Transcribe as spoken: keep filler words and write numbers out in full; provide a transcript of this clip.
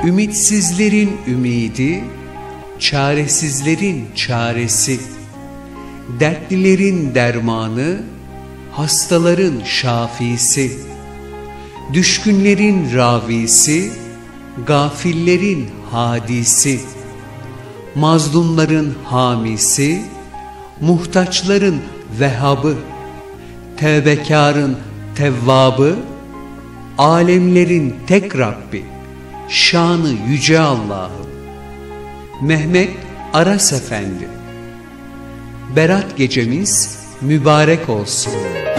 Ümitsizlerin ümidi, çaresizlerin çaresi, dertlilerin dermanı, hastaların şafisi, düşkünlerin ravisi, gafillerin hadisi, mazlumların hamisi, muhtaçların vehhabı, tevbekarın tevvabı, alemlerin tek Rabbi, şanı yüce Allah'ım. Mehmet Aras Efendi. Berat gecemiz mübarek olsun.